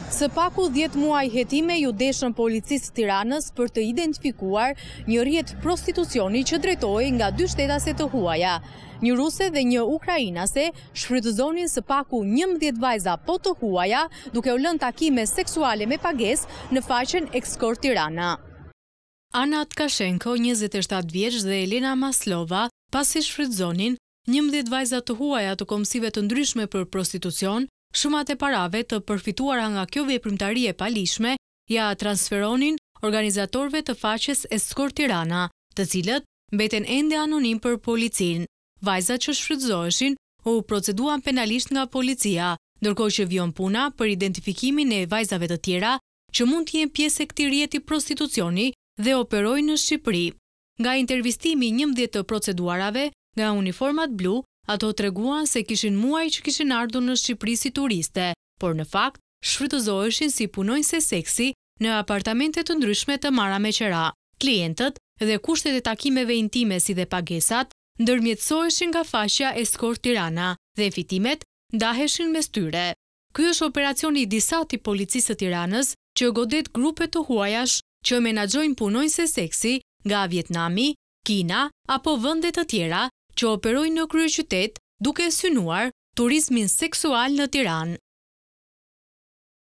Së paku 10 muaj hetime ju deshën policisë Tiranës për të identifikuar një rrjet prostitucioni që drejtohej nga 2 shtetase të huaja. Një ruse dhe një ukrainase shfrytëzonin së paku 11 vajza po të huaja duke u lënë takime seksuale me pagesë në faqen Escort Tirana. Ana Tkashenko, 27 vjeç dhe Elena Maslova, pasi shfrytëzonin 11 vajza të huaja të komësive të ndryshme për prostitucion, shumat e parave të përfituara nga kjo veprimtari e palishme ja transferonin organizatorëve të faqes Escort Tirana, të cilët mbeten ende anonim për policinë. Vajzat që shfrytëzoheshin u proceduan penalisht nga policia, ndërkohë që vion puna për identifikimin e vajzave të tjera që mund të jenë pjesë e këtij rrjeti prostitucioni dhe operojnë në Shqipëri. Nga intervistimi 11 të proceduarave nga uniformat blu, ato treguan se kishin muaj që kishin ardhur në Shqipëri si turiste, por në fakt shfrytëzoheshin si punonjëse seksi në apartamente të ndryshme të marra me qera. Klientët dhe kushtet e takimeve intime si dhe pagesat ndërmjetësoheshin nga faqja Escort Tirana dhe fitimet ndaheshin mes tyre. Ky është operacioni i disa të policisë të Tiranës që godet grupe të huajash që menaxhojnë punonjëse seksi nga Vietnami, Kina apo vende të tjera që operojnë në kryeqytet duke synuar turizmin seksual në Tiranë.